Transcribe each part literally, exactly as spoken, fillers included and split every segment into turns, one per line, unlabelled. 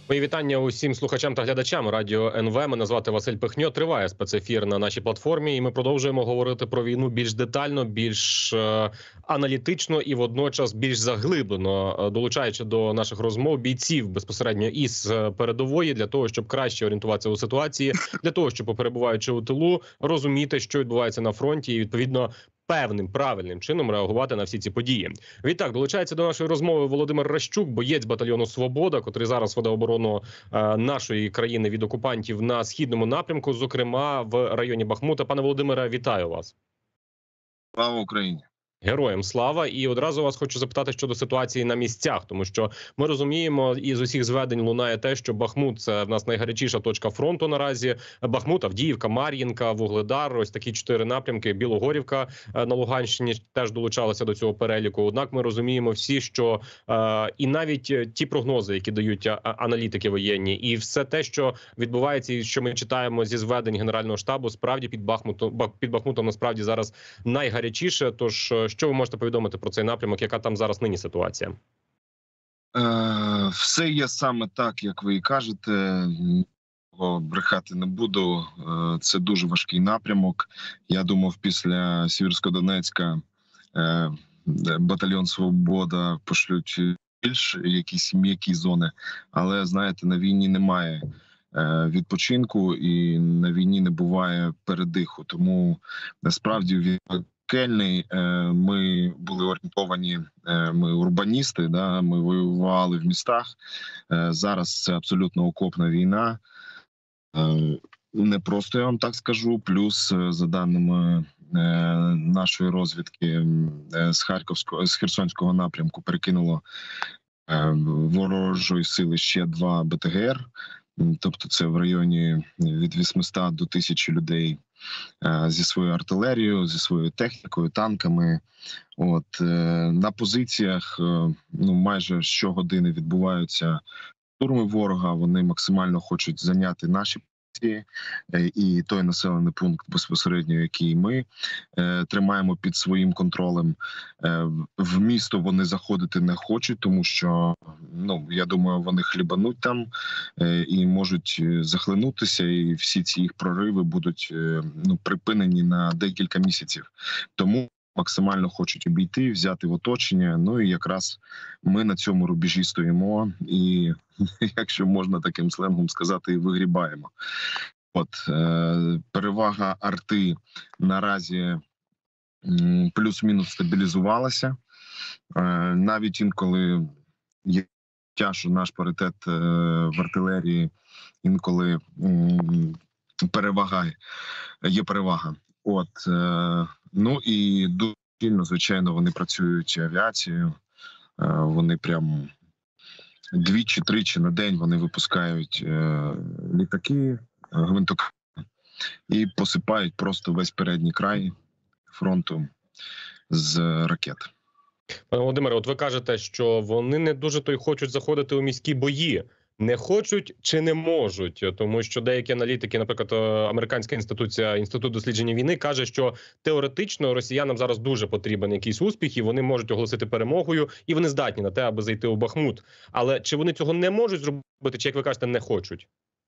Мої вітання усім слухачам та глядачам радіо ен ве. Мене звати Василь Пихньо. Триває спецефір на нашій платформі, і ми продовжуємо говорити про війну більш детально, більш е аналітично і водночас більш заглиблено, долучаючи до наших розмов бійців безпосередньо із передової, для того, щоб краще орієнтуватися у ситуації, для того, щоб, перебуваючи у тилу, розуміти, що відбувається на фронті, і відповідно певним правильним чином реагувати на всі ці події. Відтак долучається до нашої розмови Володимир Ращук, боєць батальйону «Свобода», котрий зараз веде оборону е, нашої країни від окупантів на східному напрямку, зокрема в районі Бахмута. Пане Володимире, вітаю вас.
Слава Україні!
Героям слава. І одразу вас хочу запитати щодо ситуації на місцях, тому що ми розуміємо, і з усіх зведень лунає те, що Бахмут – це в нас найгарячіша точка фронту наразі. Бахмут, Авдіївка, Мар'їнка, Вугледар, ось такі чотири напрямки. Білогорівка на Луганщині теж долучалася до цього переліку. Однак ми розуміємо всі, що е, і навіть ті прогнози, які дають аналітики воєнні, і все те, що відбувається, і що ми читаємо зі зведень Генерального штабу, справді під Бахмутом, під Бахмутом насправді зараз найгарячіше. Тож що ви можете повідомити про цей напрямок? Яка там зараз нині ситуація?
Е, все є саме так, як ви і кажете. Брехати не буду. Е, це дуже важкий напрямок. Я думав, після Сєвєрсько-Донецька е, батальйон «Свобода» пошлють більш якісь м'які зони. Але, знаєте, на війні немає е, відпочинку і на війні не буває передиху. Тому, насправді, від Кельний, ми були орієнтовані, ми урбаністи, да, ми воювали в містах. Зараз це абсолютно окопна війна. Не просто, я вам так скажу, плюс, за даними нашої розвідки, з Харківського, з Херсонського напрямку перекинуло ворожої сили ще два Бе Те Ге Ер, тобто це в районі від вісьмисот до тисячі людей зі своєю артилерією, зі своєю технікою, танками. От на позиціях ну майже щогодини відбуваються штурми ворога. Вони максимально хочуть зайняти наші позиції і той населений пункт безпосередньо, який ми е, тримаємо під своїм контролем. Е, в місто вони заходити не хочуть, тому що, ну, я думаю, вони хлібануть там е, і можуть захлинутися, і всі ці їх прориви будуть е, ну, припинені на декілька місяців. Тому максимально хочуть обійти, взяти в оточення. Ну і якраз ми на цьому рубежі стоїмо і, якщо можна таким сленгом сказати, вигрібаємо. От е, перевага арти наразі плюс-мінус стабілізувалася. Е, навіть інколи є тяжко, наш паритет е, в артилерії інколи м, перевагає, є перевага. От, е, ну і дуже сильно, звичайно, вони працюють авіацією. Е, вони прям двічі-тричі на день вони випускають е, літаки, гвинтокрили і посипають просто весь передній край фронту з ракет.
Пане Володимире, от ви кажете, що вони не дуже то й хочуть заходити у міські бої. Не хочуть чи не можуть? Тому що деякі аналітики, наприклад, американська інституція, Інститут дослідження війни, каже, що теоретично росіянам зараз дуже потрібен якийсь успіх, і вони можуть оголосити перемогою, і вони здатні на те, аби зайти у Бахмут. Але чи вони цього не можуть зробити, чи, як ви кажете, не хочуть?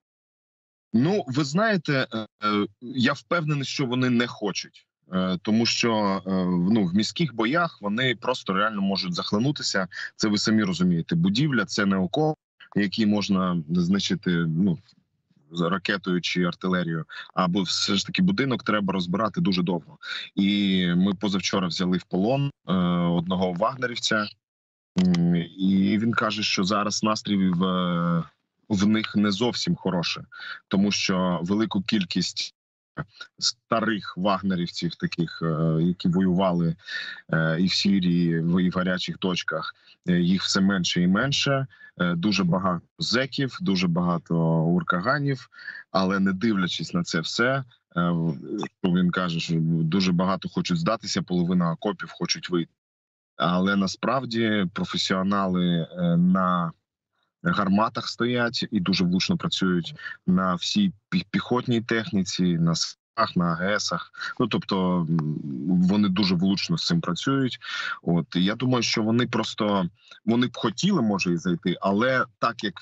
Ну, ви знаєте, я впевнений, що вони не хочуть. Тому що ну, в міських боях вони просто реально можуть захлинутися. Це ви самі розумієте. Будівля – це не окоп, які можна знищити, ну, ракетою чи артилерією, або все ж таки будинок треба розбирати дуже довго. І ми позавчора взяли в полон е, одного вагнерівця, і він каже, що зараз настрій в, в них не зовсім хороший, тому що велику кількість старих вагнерівців, таких, які воювали і в Сирії, і в гарячих точках, їх все менше і менше. Дуже багато зеків, дуже багато уркаганів, але не дивлячись на це все, він каже, що дуже багато хочуть здатися, половина окопів хочуть вийти. Але насправді професіонали на гарматах стоять і дуже влучно працюють на всій піхотній техніці, на САХ, на А Ге Есах. Ну, тобто вони дуже влучно з цим працюють. От я думаю, що вони просто вони б хотіли, може, і зайти, але так як від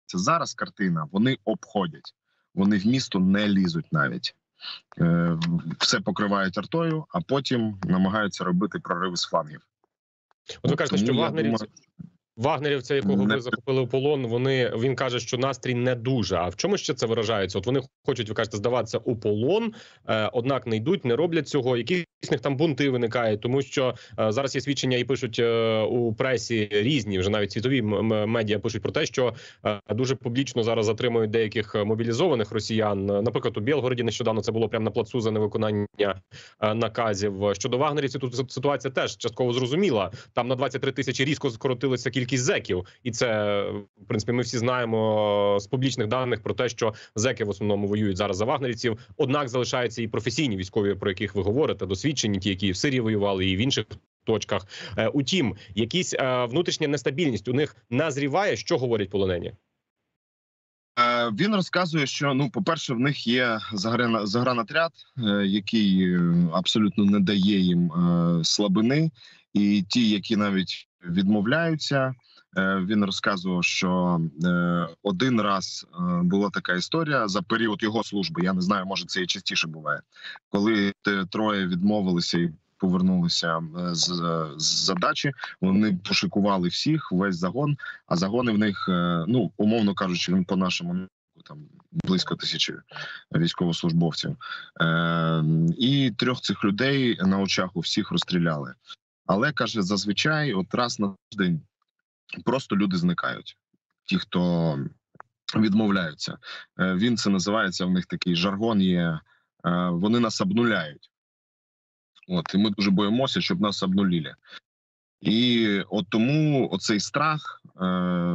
Зараз картина, вони обходять, вони в місто не лізуть навіть. Е, все покривають артою, а потім намагаються робити прориви з флангів.
От ви кажете,
Тому
що
я
вагнерівці,
думаю,
вагнерівця, якого
не
ви захопили у полон, вони він каже, що настрій не дуже. А в чому ще це виражається? От вони хочуть, ви кажете, здаватися у полон, е, однак не йдуть, не роблять цього. Якісь в них там бунти виникають, тому що е, зараз є свідчення і пишуть е, у пресі різні, вже навіть світові м- медіа пишуть про те, що е, дуже публічно зараз затримують деяких мобілізованих росіян. Наприклад, у Білгороді нещодавно це було прямо на плацу за невиконання е, наказів. Щодо вагнерівців, тут ситуація теж частково зрозуміла. Там на двадцять три тисячі різко скоротилися кількість зеків, і це, в принципі, ми всі знаємо з публічних даних про те, що зеки в основному воюють зараз за вагнерівців. Однак залишаються і професійні військові, про яких ви говорите, досвідчені, ті, які в Сирії воювали, і в інших точках. Е, утім, якісь е, внутрішня нестабільність у них назріває. Що говорять полонені?
Е, Він розказує, що ну, по-перше, в них є заграна- загранотряд, е, який е, абсолютно не дає їм е, слабини, і ті, які навіть відмовляються. е, Він розказував, що е, один раз е, була така історія за період його служби. Я не знаю, може це і частіше буває, коли те- троє відмовилися і повернулися е, з, з задачі. Вони пошикували всіх, весь загон. А загони в них, е, ну умовно кажучи, він по нашому там близько тисячі військовослужбовців. Е, і трьох цих людей на очах у всіх розстріляли. Але каже, зазвичай, от раз на тиждень просто люди зникають. Ті, хто відмовляються. Е, він це називається, в них такий жаргон є. Е, вони нас обнуляють. От, і ми дуже боїмося, щоб нас обнулили. І от тому оцей страх е,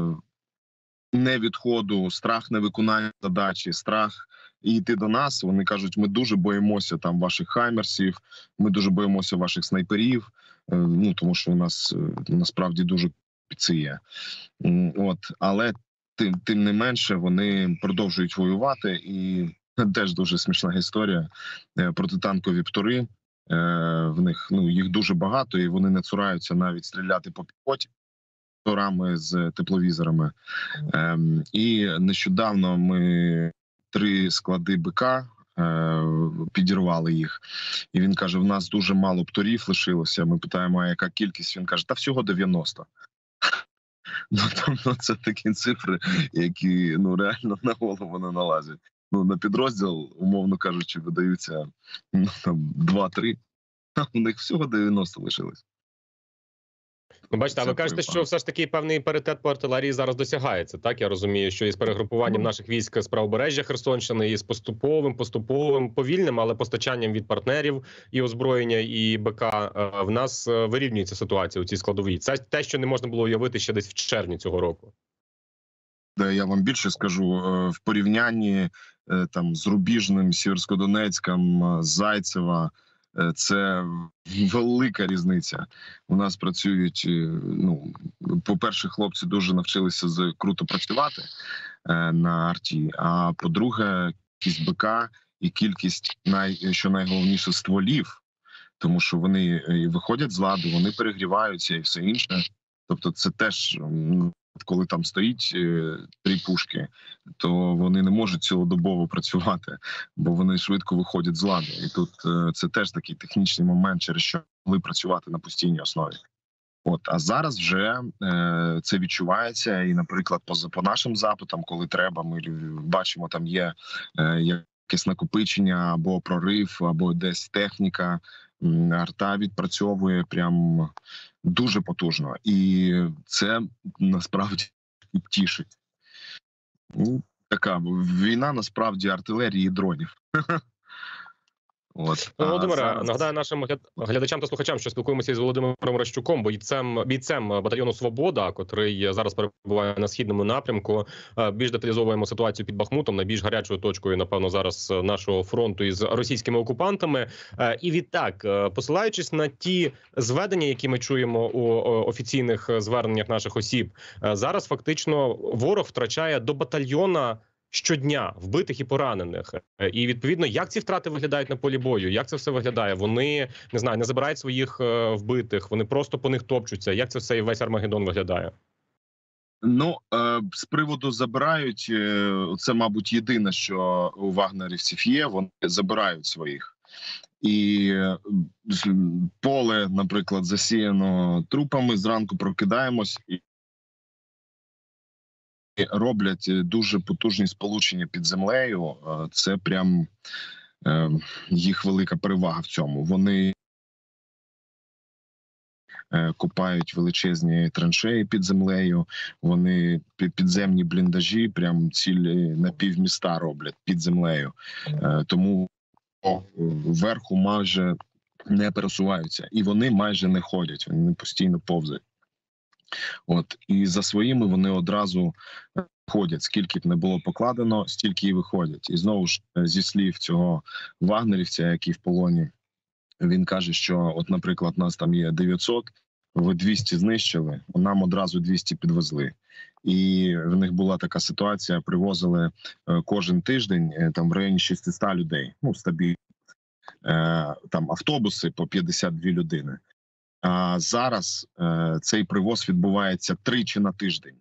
невідходу, страх невиконання задачі, страх йти до нас. Вони кажуть, ми дуже боїмося там ваших хаймерсів, ми дуже боїмося ваших снайперів, е, ну тому що у нас е, насправді дуже це є. М, От, але тим, тим не менше вони продовжують воювати, і теж дуже смішна історія. Е, Протитанкові птури. Е, В них ну їх дуже багато, і вони не цураються навіть стріляти по піхоті торами з тепловізорами. Ем, і нещодавно ми три склади БК е, підірвали їх. І він каже: в нас дуже мало птурів лишилося. Ми питаємо, а яка кількість? Він каже, та всього дев'яносто. Ну, тобто це такі цифри, які ну реально на голову не налазять. Ну, на підрозділ, умовно кажучи, видаються ну, там два-три, а у них всього дев'яносто лишилось.
Ну, бачите, а ви
Це
кажете,
припад.
що все ж таки певний паритет по артилерії зараз досягається. Так, я розумію, що із перегрупуванням наших військ з правобережжя Херсонщини, і з поступовим, поступовим, повільним, але постачанням від партнерів і озброєння, і БК, е, в нас е, вирівнюється ситуація у цій складовій. Це те, що не можна було уявити ще десь в червні цього року.
Де я вам більше скажу, е, в порівнянні е, там з Рубіжним, Сіверськодонецьком, е, Зайцева, е, це велика різниця. У нас працюють, е, ну, по-перше, хлопці дуже навчилися з- круто працювати е, на арті, а по-друге, кількість БК і кількість, най, що найголовніше, стволів, тому що вони е, виходять з ладу, вони перегріваються і все інше. Тобто це теж, м, коли там стоїть е, три пушки, то вони не можуть цілодобово працювати, бо вони швидко виходять з ладу. І тут е, це теж такий технічний момент, через що могли працювати на постійній основі. От, а зараз вже е, це відчувається, і, наприклад, по, по нашим запитам, коли треба, ми бачимо, там є е, якесь накопичення або прорив, або десь техніка. М, Арта відпрацьовує прям дуже потужно, і це насправді тішить. Ну, така війна насправді артилерії і дронів. От.
Ну,
А
Володимире,
зараз-
нагадаю нашим гляд- глядачам та слухачам, що спілкуємося із Володимиром Ращуком, бійцем, бійцем батальйону «Свобода», котрий зараз перебуває на східному напрямку. Е, Більш деталізовуємо ситуацію під Бахмутом, найбільш гарячою точкою, напевно, зараз е, нашого фронту із російськими окупантами. Е, І відтак, е, посилаючись на ті зведення, які ми чуємо у о, офіційних е, зверненнях наших осіб, е, зараз фактично ворог втрачає до батальйона щодня вбитих і поранених. Е, І відповідно, як ці втрати виглядають на полі бою? Як це все виглядає? Вони не знаю, не забирають своїх е, вбитих, вони просто по них топчуться. Як це все і весь Армагеддон виглядає?
Ну, е, з приводу забирають, е, це, мабуть, єдине, що у вагнерівців є, вони забирають своїх. І е, з- поле, наприклад, засіяно трупами, зранку прокидаємось і роблять дуже потужні сполучення під землею. Е, Це прям е, їх велика перевага в цьому. Вони е, копають величезні траншеї під землею. Вони пі- підземні бліндажі, прям цілі напівміста роблять під землею. Е, Тому о, вверху майже не пересуваються, і вони майже не ходять. Вони постійно повзають. От і за своїми вони одразу е, ходять. Скільки б не було покладено, стільки і виходять. І знову ж е, зі слів цього вагнерівця, який в полоні, він каже, що, от, наприклад, нас там є дев'ятсот, ви двісті знищили, нам одразу двісті підвезли. І в них була така ситуація: привозили е, кожен тиждень е, там в районі шістсот людей. Ну стабільно. Е, там автобуси по п'ятдесят дві людини. А зараз е, цей привоз відбувається тричі на тиждень.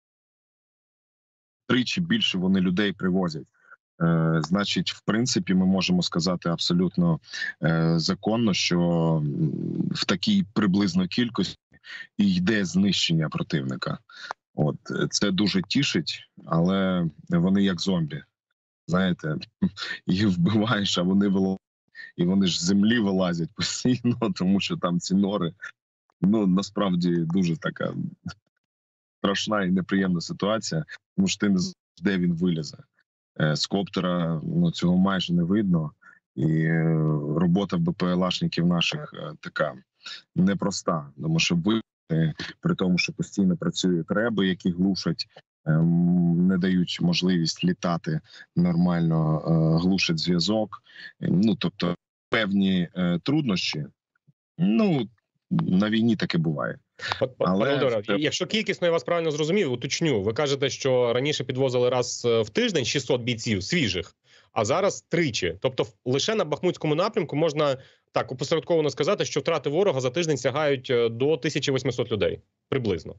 Тричі більше вони людей привозять. Е, значить, в принципі, ми можемо сказати абсолютно е, законно, що м, в такій приблизно кількості і йде знищення противника. От е, це дуже тішить, але вони як зомбі. Знаєте, їх вбиваєш, а вони вилазять. І вони ж з землі вилазять постійно, тому що там ці нори. Ну насправді дуже така страшна і неприємна ситуація, тому що ти не знаєш, де він вилізе. Е, З коптера ну, цього майже не видно, і е, робота БПЛАшників наших е, така непроста, тому що вилізти, при тому, що постійно працюють реби, які глушать, е, м, не дають можливість літати нормально, е, глушать зв'язок. Е, Ну тобто певні е, труднощі. Ну на війні таке буває.
От, пане
Але
Володимире,
це
якщо кількісно я вас правильно зрозумів, уточню. Ви кажете, що раніше підвозили раз е, в тиждень шістсот бійців свіжих, а зараз тричі. Тобто, в- лише на Бахмутському напрямку можна так опосередковано сказати, що втрати ворога за тиждень сягають е, до тисячі восьмисот людей приблизно.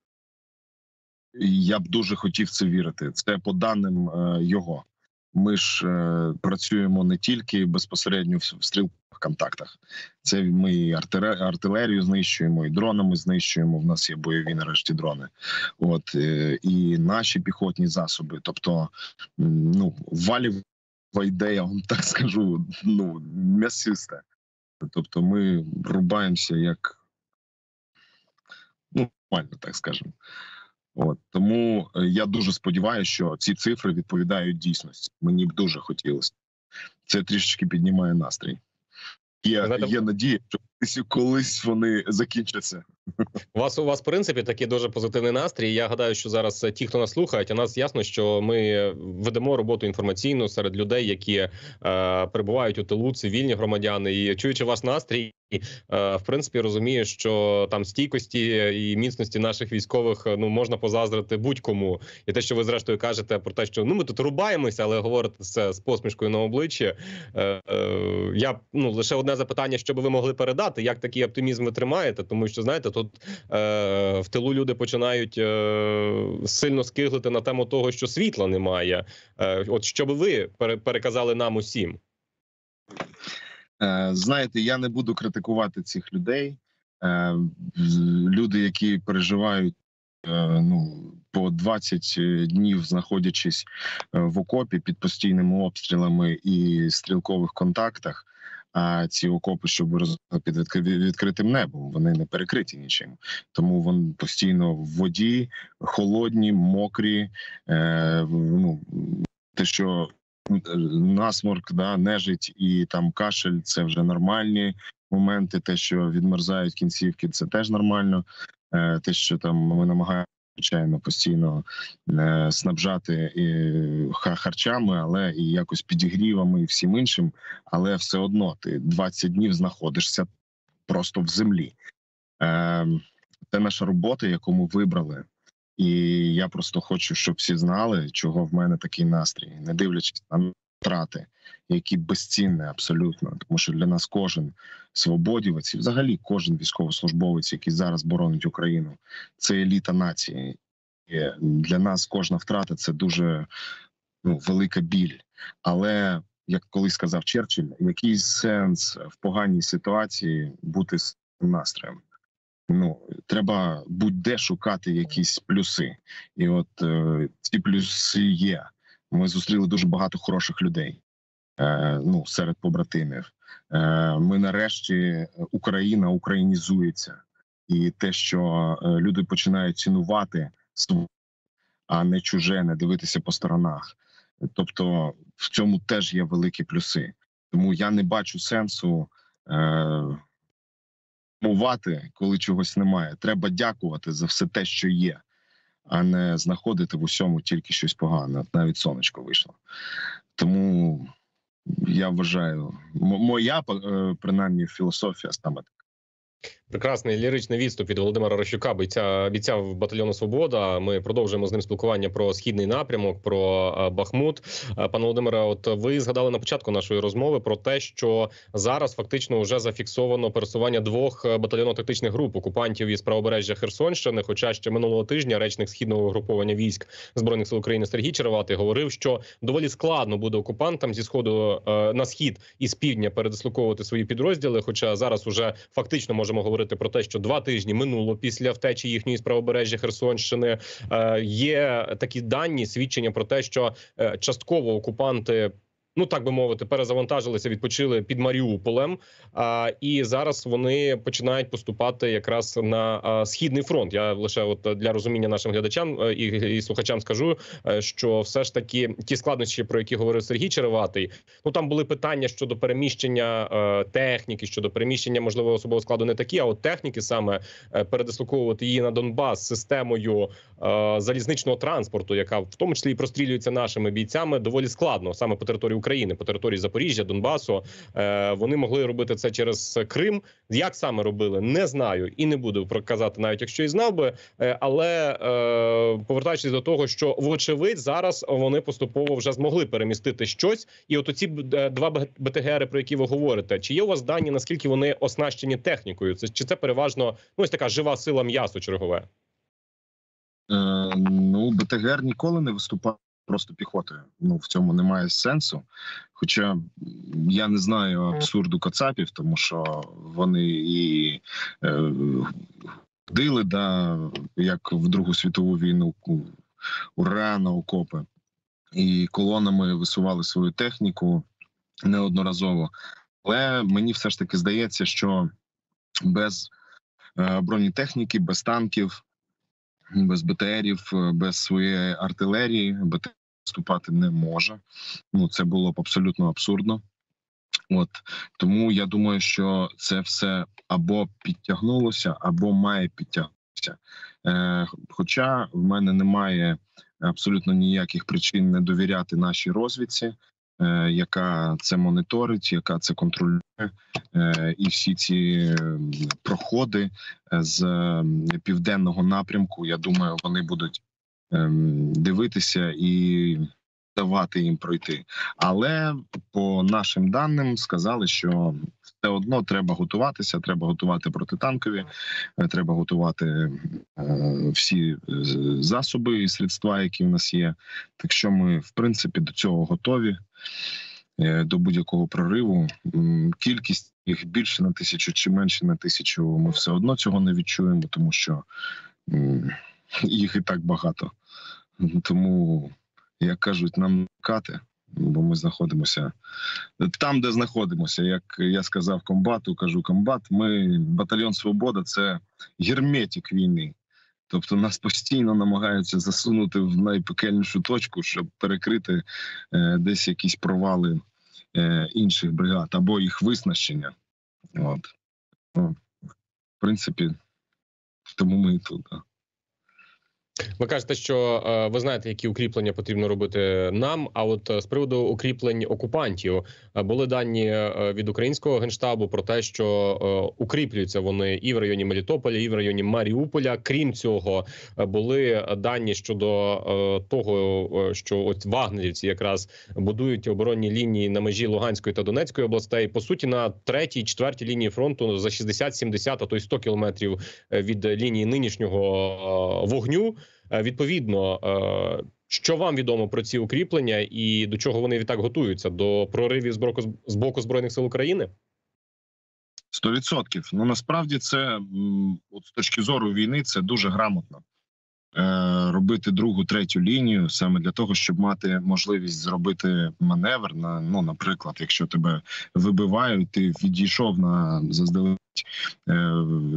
я б дуже хотів це вірити. Це по даним е, його. Ми ж е, працюємо не тільки безпосередньо в, в стрілкових контактах. Це ми і артиле- артилерію знищуємо, і дронами знищуємо. В нас є бойові нарешті дрони. От е, і наші піхотні засоби. Тобто, м, ну валів ідея, я вам так скажу, ну м'ясиста. Тобто, ми рубаємося як ну нормально, так скажемо. От тому е, я дуже сподіваюся, що ці цифри відповідають дійсності. Мені б дуже хотілося. Це трішечки піднімає настрій. Є,
Знаєте,
є надія, що колись- колись вони закінчаться.
У вас у вас в принципі такий дуже позитивний настрій. Я гадаю, що зараз е, ті, хто нас слухають, а нас ясно, що ми ведемо роботу інформаційну серед людей, які е, перебувають у тилу, цивільні громадяни, і чуючи ваш настрій. е, В принципі, розумію, що там стійкості і міцності наших військових ну можна позаздрити будь-кому. І те, що ви зрештою кажете про те, що ну ми тут рубаємося, але говорите це з посмішкою на обличчі. Е, е, Я ну лише одне запитання, що би ви могли передати, як такий оптимізм ви тримаєте, тому що знаєте, тут е, в тилу люди починають е, сильно скиглити на тему того, що світла немає. Е, От що би ви пере- переказали нам усім?
Е, знаєте, я не буду критикувати цих людей. Е, люди, які переживають е, ну по двадцять днів, знаходячись е, в окопі під постійними обстрілами і стрілкових контактах. А ці окопи, щоб ви розуміли, під відкри- відкритим небом, вони не перекриті нічим. Тому вони постійно в воді, холодні, мокрі. Е, ну те, що насморк, да, нежить і там кашель, це вже нормальні моменти. Те, що відмерзають кінцівки, це теж нормально. Е, те, що там ми намагаємося, звичайно, постійно е, снабжати і ха- харчами, але і якось підігрівами і всім іншим. Але все одно ти двадцять днів знаходишся просто в землі. Е, це наша робота, яку ми вибрали. І я просто хочу, щоб всі знали, чого в мене такий настрій, не дивлячись на втрати, які безцінні абсолютно, тому що для нас кожен свободівець і взагалі кожен військовослужбовець, який зараз боронить Україну, це еліта нації. для нас кожна втрата це дуже ну, велика біль. Але як колись сказав Черчилль, який сенс в поганій ситуації бути з настроєм? Ну треба будь-де шукати якісь плюси, і от е, ці плюси є. Ми зустріли дуже багато хороших людей. Е, ну серед побратимів. Е, ми нарешті Україна українізується, і те, що е, люди починають цінувати своє, а не чуже, не дивитися по сторонах. Тобто в цьому теж є великі плюси. Тому я не бачу сенсу е, мувати, коли чогось немає. Треба дякувати за все те, що є, а не знаходити в усьому тільки щось погане. Навіть сонечко вийшло. Тому я вважаю, м- моя е, принаймні філософія саме така.
Прекрасний ліричний відступ від Володимира Рощука, бійця, бійця в батальйону «Свобода». Ми продовжуємо з ним спілкування про східний напрямок, про е, Бахмут. Е, Пане Володимире, от ви згадали на початку нашої розмови про те, що зараз фактично вже зафіксовано пересування двох батальйонно-тактичних груп окупантів із правобережжя Херсонщини. Хоча ще минулого тижня речник східного угруповання військ Збройних сил України Сергій Череватий говорив, що доволі складно буде окупантам зі сходу е, на схід і з півдня передислоковувати свої підрозділи. Хоча зараз уже фактично можемо говорити про те, що два тижні минуло після втечі їхньої з правобережжя Херсонщини. Е, є такі дані, свідчення про те, що е, частково окупанти, ну так би мовити, перезавантажилися, відпочили під Маріуполем, а, і зараз вони починають поступати якраз на а, східний фронт. Я лише от для розуміння нашим глядачам і, і слухачам скажу, що все ж таки ті складнощі, про які говорив Сергій Череватий, ну там були питання щодо переміщення е, техніки, щодо переміщення можливо особового складу не такі, а от техніки саме е, передислоковувати її на Донбас системою е, залізничного транспорту, яка в тому числі і прострілюється нашими бійцями, доволі складно саме по території України, по території Запоріжжя, Донбасу. Е, вони могли робити це через Крим. Як саме робили, не знаю і не буду проказати, навіть якщо і знав би. Е, але е, повертаючись до того, що вочевидь зараз вони поступово вже змогли перемістити щось. І от оці два БТГРи, про які ви говорите, чи є у вас дані, наскільки вони оснащені технікою? Це чи це переважно ну ось така жива сила м'ясо чергове?
Е, ну, БТГР ніколи не виступав просто піхотою. Ну, в цьому немає сенсу. Хоча я не знаю абсурду кацапів, тому що вони і е, ходили, да, як в Другу світову війну, ура на окопи, і колонами висували свою техніку неодноразово. Але мені все ж таки здається, що без е, бронетехніки, без танків, без БТРів, без своєї артилерії БТР вступати не може. Ну, це було б абсолютно абсурдно. От тому я думаю, що це все або підтягнулося, або має підтягнутися. Е, Хоча в мене немає абсолютно ніяких причин не довіряти нашій розвідці, е, яка це моніторить, яка це контролює, е, і всі ці проходи з південного напрямку, я думаю, вони будуть е, дивитися і давати їм пройти. Але по нашим даним сказали, що все одно треба готуватися, треба готувати протитанкові, треба готувати е, всі засоби і средства, які в нас є. Так що ми, в принципі, до цього готові, е, до будь-якого прориву. Кількість їх більше на тисячу чи менше на тисячу, ми все одно цього не відчуємо, тому що е, їх і так багато. Тому, як кажуть, нам кати, бо ми знаходимося там, де знаходимося. Як я сказав комбату, кажу комбат, ми, батальйон «Свобода» – це герметик війни. Тобто нас постійно намагаються засунути в найпекельнішу точку, щоб перекрити е, десь якісь провали е, інших бригад або їх виснащення. От. Ну, в принципі, тому ми і тут. Да.
Ви кажете, що е, ви знаєте, які укріплення потрібно робити нам. А от е, з приводу укріплень окупантів е, були дані е, від українського генштабу про те, що е, укріплюються вони і в районі Мелітополя, і в районі Маріуполя. Крім цього, е, були дані щодо е, того, е, що от вагнерівці якраз будують оборонні лінії на межі Луганської та Донецької областей. По суті, на третій, четвертій лінії фронту за шістдесят сімдесят, а то й сто кілометрів від лінії нинішнього е, вогню. Е, Відповідно, е, що вам відомо про ці укріплення і до чого вони відтак готуються? До проривів з боку, з боку Збройних сил України?
Сто відсотків. Ну насправді це от з точки зору війни це дуже грамотно. Робити другу, третю лінію саме для того, щоб мати можливість зробити маневр на, ну, наприклад, якщо тебе вибивають, ти відійшов на заздалегідь е,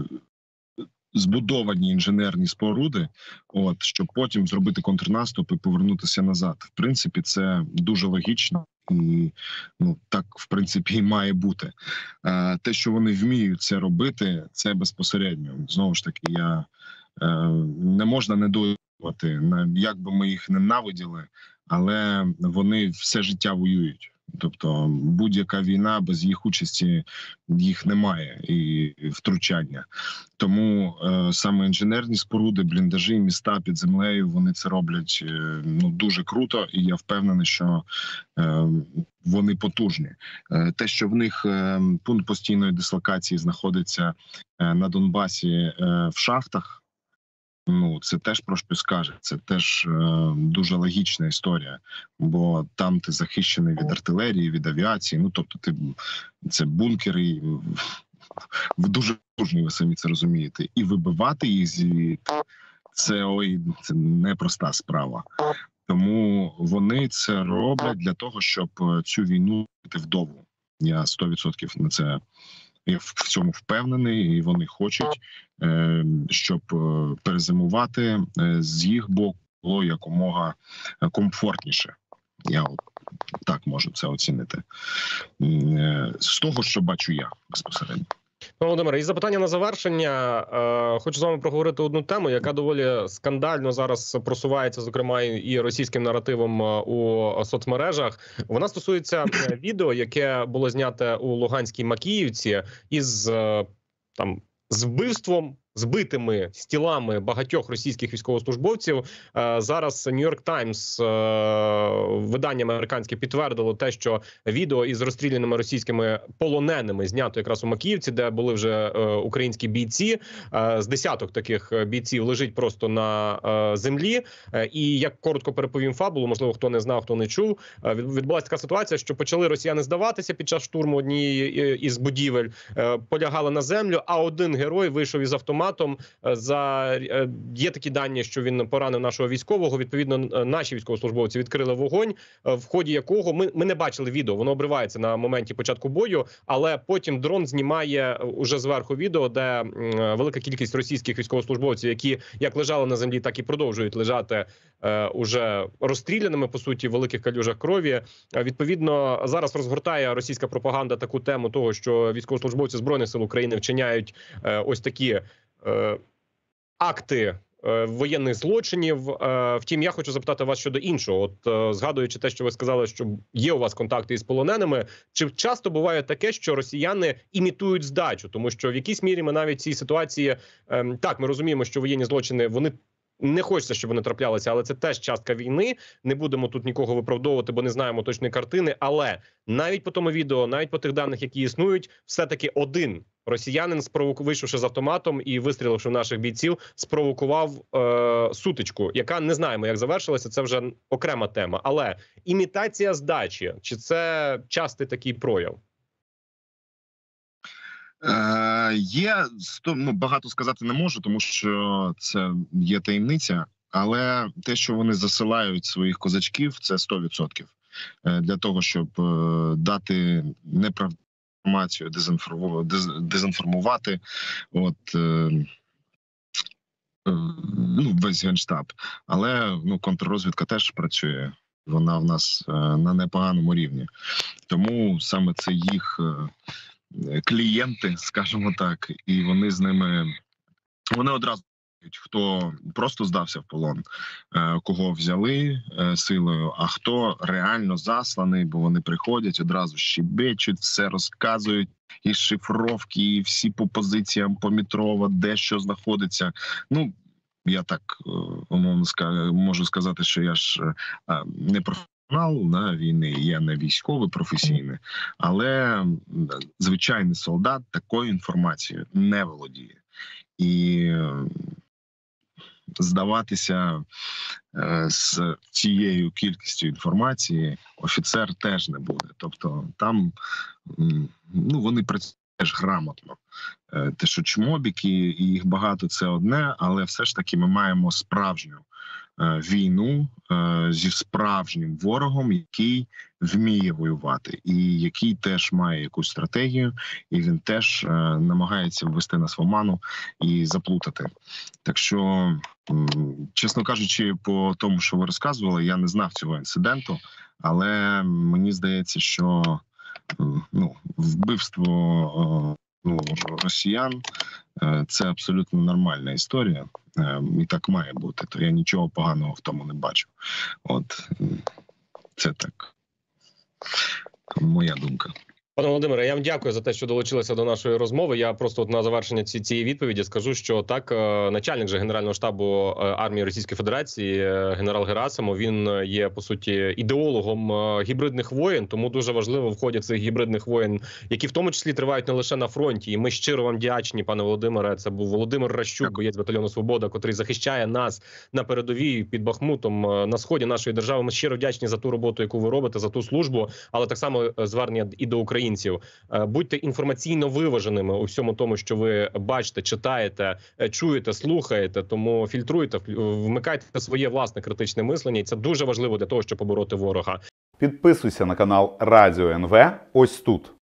збудовані інженерні споруди, от щоб потім зробити контрнаступ і повернутися назад. В принципі, це дуже логічно. І ну так в принципі і має бути. Е, те, що вони вміють це робити, це безпосередньо. Знову ж таки, я е, не можна недооцінювати, як би ми їх ненавиділи, але вони все життя воюють. Тобто будь-яка війна без їх участі їх немає і втручання. Тому е, саме інженерні споруди, бліндажі, міста під землею, вони це роблять е, ну дуже круто, і я впевнений, що е, вони потужні. Е, те, що в них е, пункт постійної дислокації знаходиться е, на Донбасі е, в шахтах. Ну, це теж про що скаже. Це теж е, дуже логічна історія, бо там ти захищений від артилерії, від авіації. Ну, тобто, ти це бункери в дуже потужні, ви самі це розумієте. І вибивати їх зі це ой, це непроста справа. Тому вони це роблять для того, щоб цю війну вдову. Я сто відсотків на це. Я в цьому впевнений, і вони хочуть, щоб перезимувати з їх боку було якомога комфортніше. Я так можу це оцінити. З того, що бачу я безпосередньо.
Володимире, і запитання на завершення. Е, хочу з вами проговорити одну тему, яка доволі скандально зараз просувається, зокрема, і російським наративом у соцмережах. Вона стосується відео, яке було знято у Луганській Макіївці із там з вбивством, збитими з тілами багатьох російських військовослужбовців. Зараз Нью-Йорк Таймс, видання американське, підтвердило те, що відео із розстріляними російськими полоненими знято якраз у Макіївці, де були вже українські бійці. З десяток таких бійців лежить просто на землі. І як коротко переповім фабулу, можливо, хто не знав, хто не чув, відбулася така ситуація, що почали росіяни здаватися під час штурму однієї із будівель, полягали на землю, а один герой вийшов із автоматом. За є такі дані, що він поранив нашого військового. Відповідно, наші військовослужбовці відкрили вогонь, в ході якого ми, ми не бачили відео. Воно обривається на моменті початку бою, але потім дрон знімає уже зверху відео, де велика кількість російських військовослужбовців, які як лежали на землі, так і продовжують лежати е, уже розстріляними, по суті, в великих калюжах крові. Відповідно, зараз розгортає російська пропаганда таку тему того, що військовослужбовці Збройних сил України вчиняють е, ось такі акти воєнних злочинів. Втім, я хочу запитати вас щодо іншого. От згадуючи те, що ви сказали, що є у вас контакти із полоненими, чи часто буває таке, що росіяни імітують здачу? Тому що в якійсь мірі ми навіть в цій ситуації, так, ми розуміємо, що воєнні злочини, вони не хочеться, щоб вони траплялися, але це теж частка війни. Не будемо тут нікого виправдовувати, бо не знаємо точної картини. Але навіть по тому відео, навіть по тих даних, які існують, все-таки один росіянин, спровоку... вийшовши з автоматом і вистріливши в наших бійців, спровокував е... сутичку, яка не знаємо, як завершилася. Це вже окрема тема. Але імітація здачі, чи це частий такий прояв?
Е, є, ну, багато сказати не можу, тому що це є таємниця, але те, що вони засилають своїх козачків, це сто відсотків. Е, для того, щоб е, дати неправдиву інформацію, дезінформувати, от, е, е, ну, весь Генштаб. Але ну, контррозвідка теж працює, вона в нас е, на непоганому рівні. Тому саме це їх е, клієнти, скажімо так, і вони з ними, вони одразу знають, хто просто здався в полон, кого взяли силою, а хто реально засланий, бо вони приходять, одразу щебечуть, все розказують, і шифровки, і всі по позиціям пометрово, де що знаходиться. Ну, я так умовно можу сказати, що я ж не професіонал на війни, я не військовий професійний, але звичайний солдат такою інформацією не володіє. І здаватися е, з цією кількістю інформації офіцер теж не буде. Тобто там м, ну, вони працюють теж грамотно. Е, те, що чмобіки, і їх багато, це одне, але все ж таки ми маємо справжню е, війну е, зі справжнім ворогом, який вміє воювати, і який теж має якусь стратегію, і він теж е, намагається ввести нас в оману і заплутати. Так що, м, чесно кажучи, по тому, що ви розказували, я не знав цього інциденту, але мені здається, що м, ну, вбивство е, ну, росіян е, – це абсолютно нормальна історія, е, і так має бути. То я нічого поганого в тому не бачу. От м, це так. Моя думка.
Пане Володимире, я вам дякую за те, що долучилися до нашої розмови. Я просто от на завершення ці, цієї відповіді скажу, що так, начальник же Генерального штабу армії Російської Федерації, генерал Герасимов, він є, по суті, ідеологом гібридних воєн, тому дуже важливо в ході цих гібридних воєн, які в тому числі тривають не лише на фронті. І ми щиро вам вдячні, пане Володимире. Це був Володимир Ращук, боєць батальйону «Свобода», котрий захищає нас на передовій під Бахмутом на сході нашої держави. Ми щиро вдячні за ту роботу, яку ви робите, за ту службу, але так само звернення і до України. Будьте інформаційно виваженими у всьому тому, що ви бачите, читаєте, чуєте, слухаєте, тому фільтруйте, вмикайте своє власне критичне мислення, і це дуже важливо для того, щоб побороти ворога.
Підписуйся на канал Радіо ен ве ось тут.